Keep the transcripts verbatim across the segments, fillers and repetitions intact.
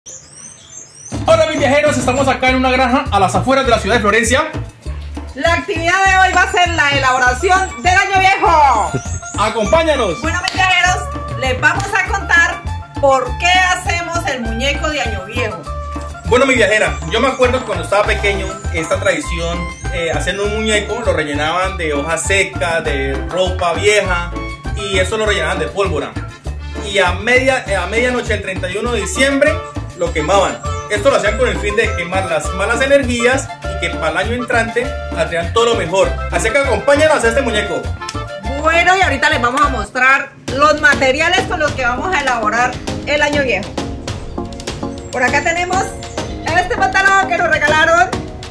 Hola mis viajeros, estamos acá en una granja a las afueras de la ciudad de Florencia. La actividad de hoy va a ser la elaboración del año viejo. ¡Acompáñanos! Bueno mis viajeros, les vamos a contar por qué hacemos el muñeco de año viejo. Bueno mi viajera, yo me acuerdo cuando estaba pequeño, esta tradición, eh, haciendo un muñeco, lo rellenaban de hojas secas, de ropa vieja, y eso lo rellenaban de pólvora. Y a, media, a medianoche del treinta y uno de diciembre lo quemaban. Esto lo hacían con el fin de quemar las malas energías y que para el año entrante atraían todo lo mejor. Así que acompáñanos a hacer este muñeco. Bueno, y ahorita les vamos a mostrar los materiales con los que vamos a elaborar el año viejo. Por acá tenemos este pantalón que nos regalaron,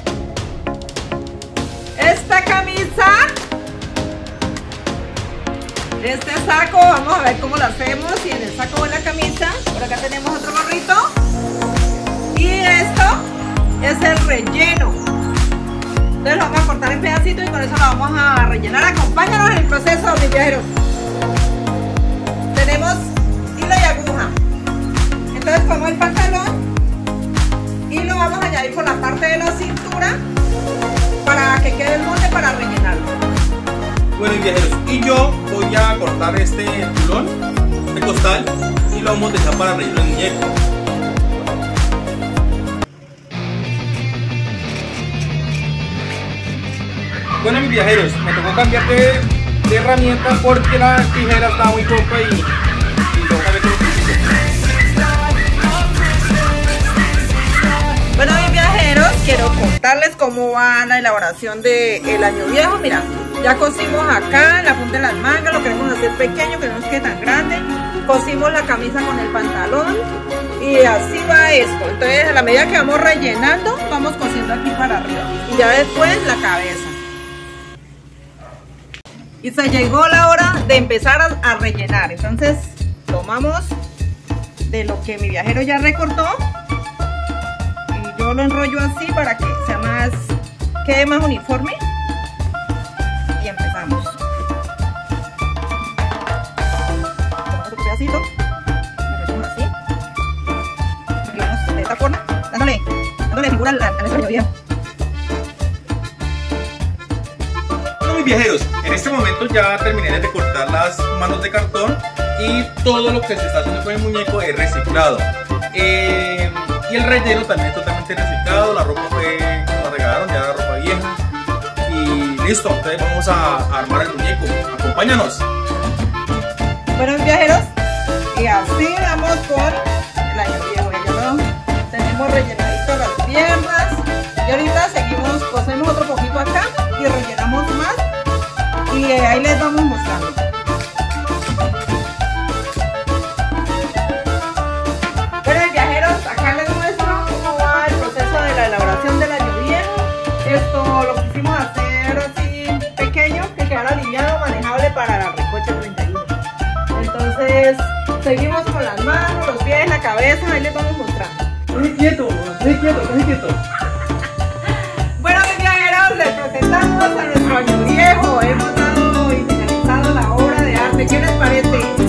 esta camisa, este saco, vamos a ver cómo lo hacemos, y en el saco de la camisa, por acá tenemos otro gorrito, y esto es el relleno. Entonces lo vamos a cortar en pedacitos y con eso lo vamos a rellenar. Acompáñanos en el proceso, mis viajeros. Tenemos hilo y aguja. Entonces como el pantalón, y lo vamos a añadir por la parte de la cintura para que quede el molde para rellenarlo. Bueno mis viajeros, y yo voy a cortar este tulón, este costal, y lo vamos a dejar para rellenar el muñeco. Bueno mis viajeros, me tocó cambiar de, de herramienta porque la tijera estaba muy corta y, y tengo que cambiar todo. Bueno mis viajeros, quiero contarles cómo va la elaboración del año viejo. Mira, ya cosimos acá en la punta de las mangas, lo queremos hacer pequeño, que no nos quede tan grande. Cosimos la camisa con el pantalón y así va esto. Entonces a la medida que vamos rellenando, vamos cosiendo aquí para arriba y ya después la cabeza. Y se llegó la hora de empezar a, a rellenar. Entonces tomamos de lo que mi viajero ya recortó y yo lo enrollo así para que sea más, quede más uniforme, y empezamos. Tomamos otro pedacito, enrollamos así, y vamos de esta forma, dándole, dándole figura al, al año viejo. Mis viajeros, en este momento ya terminé de cortar las manos de cartón y todo lo que se está haciendo con el muñeco es reciclado, eh, y el relleno también es totalmente reciclado. La ropa fue, nos la regalaron, ya era ropa vieja y listo. Entonces vamos a, a armar el muñeco, acompáñanos. Bueno mis viajeros, y así vamos con el año viejo. Ya lo tenemos rellenadito las piernas y ahorita seguimos, cosemos otro poquito acá y rellenamos más, y ahí les vamos mostrando. Bueno viajeros, acá les muestro cómo va el proceso de la elaboración del año viejo. Esto lo quisimos hacer así pequeño, que quedara aliviado, manejable para la recocha treinta y uno. Entonces seguimos con las manos, los pies, la cabeza, ahí les vamos mostrando. Estoy quieto, estoy quieto, estoy quieto. Bueno mis viajeros, les presentamos a nuestro año viejo. Hemos dado y finalizado la obra de arte. ¿Qué les parece?